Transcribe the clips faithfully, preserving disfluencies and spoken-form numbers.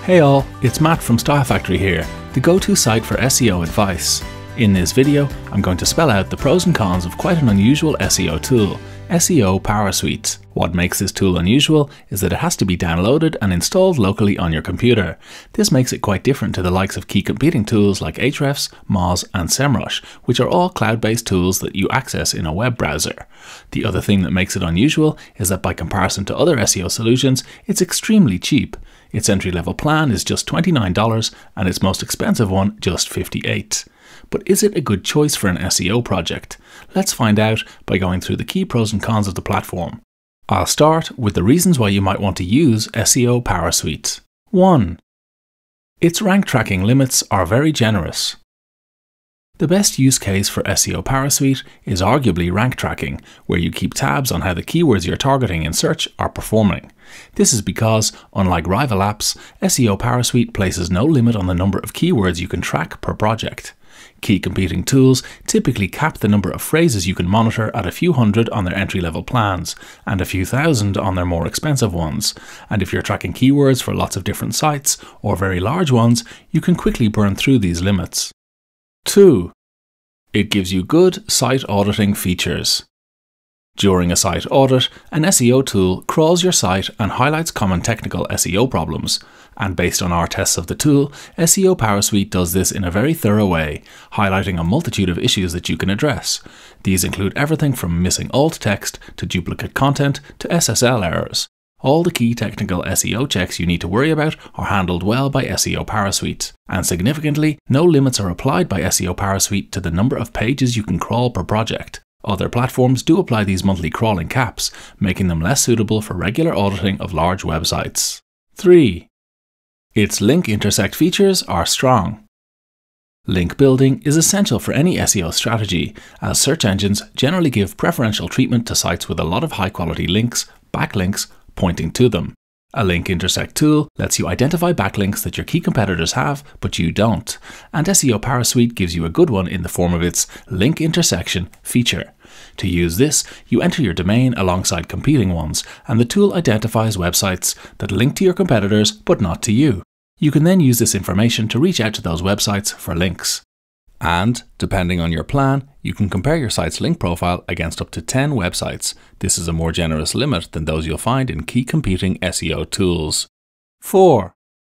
Hey all, it's Matt from Style Factory here, the go-to site for S E O advice. In this video, I'm going to spell out the pros and cons of quite an unusual S E O tool, S E O PowerSuite. What makes this tool unusual is that it has to be downloaded and installed locally on your computer. This makes it quite different to the likes of key competing tools like Ahrefs, Moz and Semrush, which are all cloud-based tools that you access in a web browser. The other thing that makes it unusual is that by comparison to other S E O solutions, it's extremely cheap. Its entry-level plan is just twenty-nine dollars and its most expensive one just fifty-eight dollars. But is it a good choice for an S E O project? Let's find out by going through the key pros and cons of the platform. I'll start with the reasons why you might want to use S E O PowerSuite. one. Its rank tracking limits are very generous. The best use case for S E O PowerSuite is arguably rank tracking, where you keep tabs on how the keywords you're targeting in search are performing. This is because, unlike rival apps, S E O PowerSuite places no limit on the number of keywords you can track per project. Key competing tools typically cap the number of phrases you can monitor at a few hundred on their entry-level plans, and a few thousand on their more expensive ones. And if you're tracking keywords for lots of different sites, or very large ones, you can quickly burn through these limits. two. It gives you good site auditing features. During a site audit, an S E O tool crawls your site and highlights common technical S E O problems. And based on our tests of the tool, S E O PowerSuite does this in a very thorough way, highlighting a multitude of issues that you can address. These include everything from missing alt text to duplicate content to S S L errors. All the key technical S E O checks you need to worry about are handled well by S E O PowerSuite. And significantly, no limits are applied by S E O PowerSuite to the number of pages you can crawl per project. Other platforms do apply these monthly crawling caps, making them less suitable for regular auditing of large websites. three. Its link intersect features are strong. Link building is essential for any S E O strategy, as search engines generally give preferential treatment to sites with a lot of high-quality links, backlinks, pointing to them. A link intersect tool lets you identify backlinks that your key competitors have, but you don't, and S E O PowerSuite gives you a good one in the form of its link intersection feature. To use this, you enter your domain alongside competing ones, and the tool identifies websites that link to your competitors but not to you. You can then use this information to reach out to those websites for links. And, depending on your plan, you can compare your site's link profile against up to ten websites. This is a more generous limit than those you'll find in key competing S E O tools. four.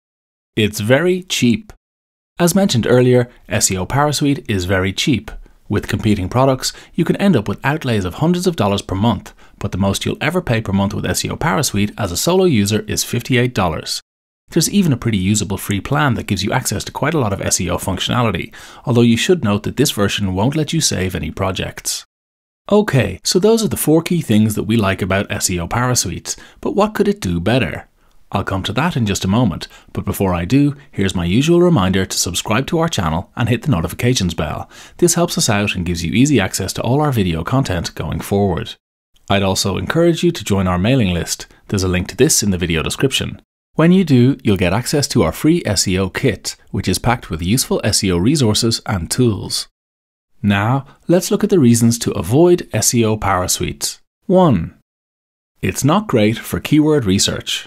It's very cheap. As mentioned earlier, S E O PowerSuite is very cheap. With competing products, you can end up with outlays of hundreds of dollars per month, but the most you'll ever pay per month with S E O PowerSuite as a solo user is fifty-eight dollars. There's even a pretty usable free plan that gives you access to quite a lot of S E O functionality, although you should note that this version won't let you save any projects. Okay, so those are the four key things that we like about S E O PowerSuite, but what could it do better? I'll come to that in just a moment, but before I do, here's my usual reminder to subscribe to our channel and hit the notifications bell. This helps us out and gives you easy access to all our video content going forward. I'd also encourage you to join our mailing list. There's a link to this in the video description. When you do, you'll get access to our free S E O kit, which is packed with useful S E O resources and tools. Now, let's look at the reasons to avoid S E O PowerSuite. one. It's not great for keyword research.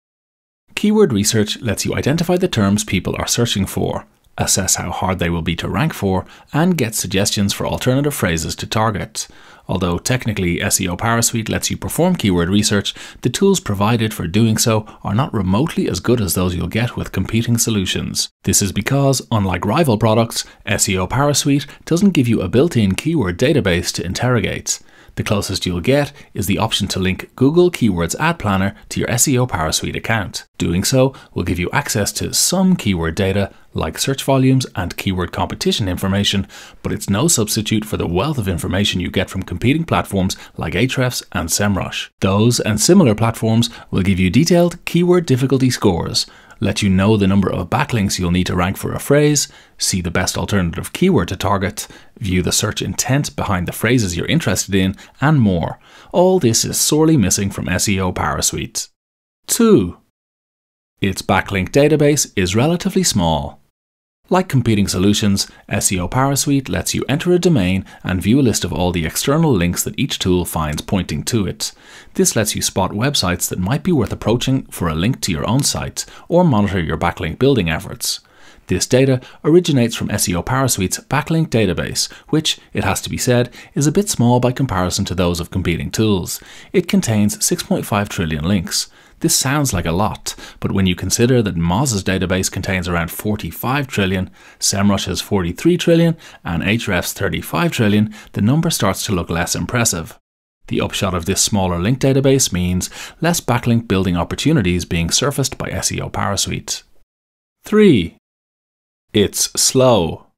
Keyword research lets you identify the terms people are searching for, assess how hard they will be to rank for, and get suggestions for alternative phrases to target. Although technically S E O PowerSuite lets you perform keyword research, the tools provided for doing so are not remotely as good as those you'll get with competing solutions. This is because, unlike rival products, S E O PowerSuite doesn't give you a built-in keyword database to interrogate. The closest you'll get is the option to link Google Keywords Ad Planner to your S E O PowerSuite account. Doing so will give you access to some keyword data, like search volumes and keyword competition information, but it's no substitute for the wealth of information you get from competing platforms like Ahrefs and Semrush. Those and similar platforms will give you detailed keyword difficulty scores, let you know the number of backlinks you'll need to rank for a phrase, see the best alternative keyword to target, view the search intent behind the phrases you're interested in, and more. All this is sorely missing from S E O PowerSuite. two. Its backlink database is relatively small. Like competing solutions, S E O PowerSuite lets you enter a domain and view a list of all the external links that each tool finds pointing to it. This lets you spot websites that might be worth approaching for a link to your own site, or monitor your backlink building efforts. This data originates from S E O PowerSuite's backlink database, which, it has to be said, is a bit small by comparison to those of competing tools. It contains six point five trillion links. This sounds like a lot, but when you consider that Moz's database contains around forty-five trillion, Semrush's forty-three trillion, and Ahrefs' thirty-five trillion, the number starts to look less impressive. The upshot of this smaller link database means less backlink building opportunities being surfaced by S E O PowerSuite. three. It's slow.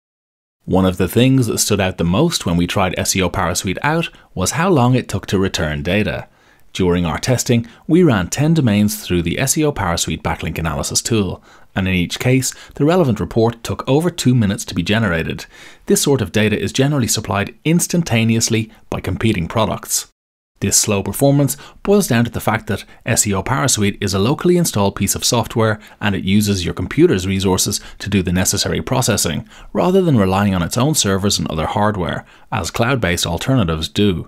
One of the things that stood out the most when we tried S E O PowerSuite out was how long it took to return data. During our testing, we ran ten domains through the S E O PowerSuite backlink analysis tool, and in each case, the relevant report took over two minutes to be generated. This sort of data is generally supplied instantaneously by competing products. This slow performance boils down to the fact that S E O PowerSuite is a locally installed piece of software and it uses your computer's resources to do the necessary processing, rather than relying on its own servers and other hardware, as cloud-based alternatives do.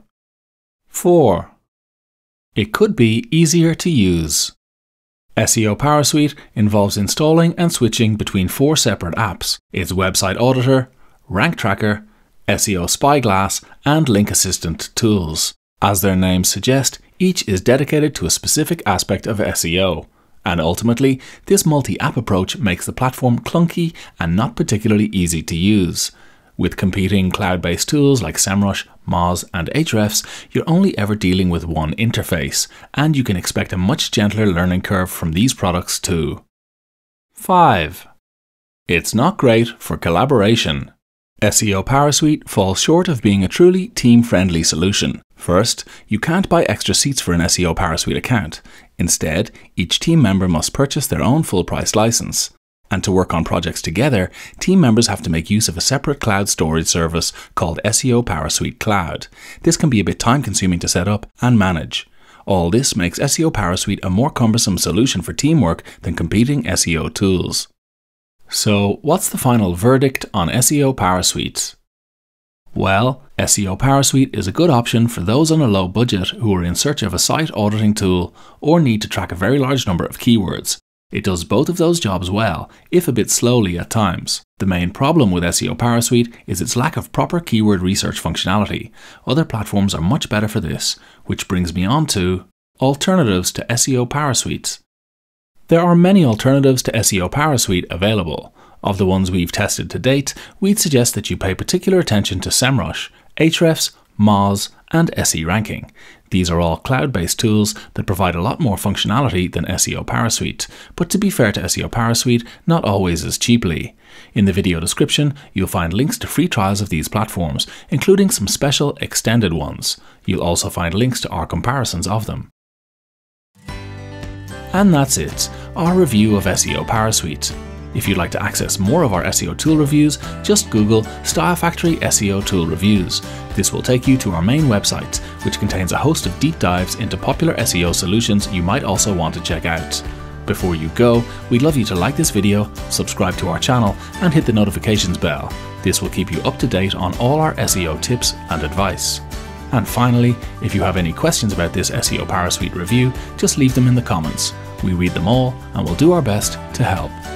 four. It could be easier to use. S E O PowerSuite involves installing and switching between four separate apps: its Website Auditor, Rank Tracker, S E O Spyglass, and Link Assistant tools. As their names suggest, each is dedicated to a specific aspect of S E O, and ultimately, this multi-app approach makes the platform clunky and not particularly easy to use. With competing cloud-based tools like Semrush, Moz, and Ahrefs, you're only ever dealing with one interface, and you can expect a much gentler learning curve from these products too. five. It's not great for collaboration. S E O PowerSuite falls short of being a truly team-friendly solution. First, you can't buy extra seats for an S E O PowerSuite account. Instead, each team member must purchase their own full-price license. And to work on projects together, team members have to make use of a separate cloud storage service called S E O PowerSuite Cloud. This can be a bit time-consuming to set up and manage. All this makes S E O PowerSuite a more cumbersome solution for teamwork than competing S E O tools. So, what's the final verdict on S E O PowerSuite? Well, S E O PowerSuite is a good option for those on a low budget who are in search of a site auditing tool or need to track a very large number of keywords. It does both of those jobs well, if a bit slowly at times. The main problem with S E O PowerSuite is its lack of proper keyword research functionality. Other platforms are much better for this, which brings me on to alternatives to S E O PowerSuite. There are many alternatives to S E O PowerSuite available. Of the ones we've tested to date, we'd suggest that you pay particular attention to Semrush, Ahrefs, Moz, and S E Ranking. These are all cloud-based tools that provide a lot more functionality than S E O PowerSuite, but to be fair to S E O PowerSuite, not always as cheaply. In the video description, you'll find links to free trials of these platforms, including some special extended ones. You'll also find links to our comparisons of them. And that's it, our review of S E O PowerSuite. If you'd like to access more of our S E O tool reviews, just Google Style Factory S E O Tool Reviews. This will take you to our main website, which contains a host of deep dives into popular S E O solutions you might also want to check out. Before you go, we'd love you to like this video, subscribe to our channel, and hit the notifications bell. This will keep you up to date on all our S E O tips and advice. And finally, if you have any questions about this S E O PowerSuite review, just leave them in the comments. We read them all and will do our best to help.